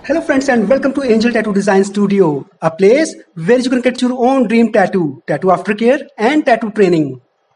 Hello friends and welcome to Angel Tattoo Design Studio, a place where you can get your own dream tattoo, tattoo aftercare and tattoo training.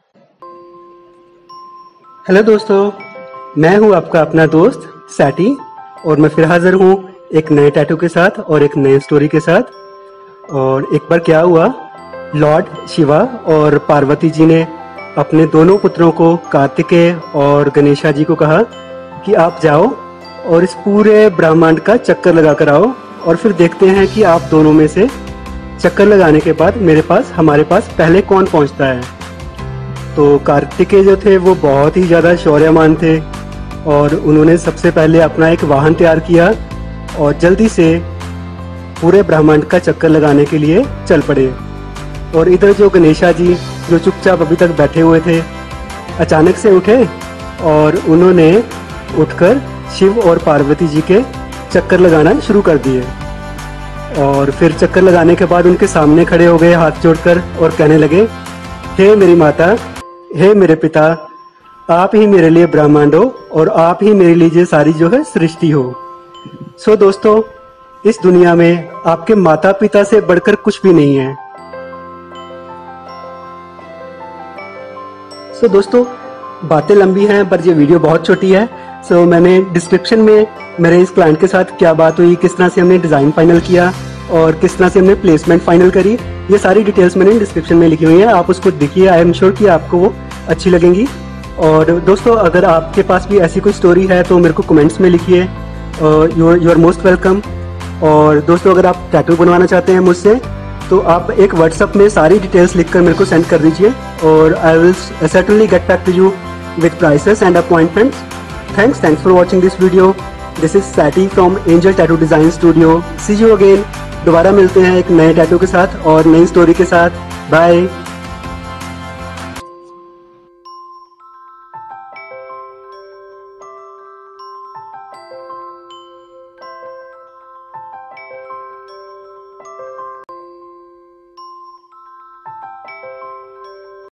Hello दोस्तों, मैं हूं आपका अपना दोस्त सैटी और मैं फिर हाजिर हूं एक नए टैटू के साथ और एक नए स्टोरी के साथ। और एक बार क्या हुआ, लॉर्ड शिवा और पार्वती जी ने अपने दोनों पुत्रों को कार्तिकेय और गणेशा जी को कहा कि आप जाओ और इस पूरे ब्रह्मांड का चक्कर लगा कर आओ और फिर देखते हैं कि आप दोनों में से चक्कर लगाने के बाद हमारे पास पहले कौन पहुंचता है। तो कार्तिकेय जो थे वो बहुत ही ज़्यादा शौर्यवान थे और उन्होंने सबसे पहले अपना एक वाहन तैयार किया और जल्दी से पूरे ब्रह्मांड का चक्कर लगाने के लिए चल पड़े। और इधर जो गणेशा जी जो चुपचाप अभी तक बैठे हुए थे, अचानक से उठे और उन्होंने उठकर शिव और पार्वती जी के चक्कर लगाना शुरू कर दिए। और फिर चक्कर लगाने के बाद उनके सामने खड़े हो गए हाथ जोड़कर और कहने लगे, हे मेरी माता, हे मेरे पिता, आप ही मेरे लिए ब्रह्मांड हो और आप ही मेरे लिए सारी जो है सृष्टि हो। सो दोस्तों, इस दुनिया में आपके माता पिता से बढ़कर कुछ भी नहीं है। सो दोस्तों, बातें लंबी हैं पर ये वीडियो बहुत छोटी है। सो मैंने डिस्क्रिप्शन में मेरे इस क्लाइंट के साथ क्या बात हुई, किस तरह से हमने डिज़ाइन फाइनल किया और किस तरह से हमने प्लेसमेंट फाइनल करी, ये सारी डिटेल्स मैंने डिस्क्रिप्शन में लिखी हुई हैं। आप उसको देखिए, आई एम श्योर कि आपको वो अच्छी लगेंगी। और दोस्तों, अगर आपके पास भी ऐसी कोई स्टोरी है तो मेरे को कमेंट्स में लिखिए, यू आर मोस्ट वेलकम। और दोस्तों, अगर आप टैटू बनवाना चाहते हैं मुझसे तो आप एक व्हाट्सएप में सारी डिटेल्स लिखकर मेरे को सेंड कर दीजिए और I will certainly get back to you with prices and appointments. Thanks for watching this video. This is Sati from Angel Tattoo Design Studio. See you again. दोबारा मिलते हैं एक नए टैटू के साथ और नई स्टोरी के साथ। बाय।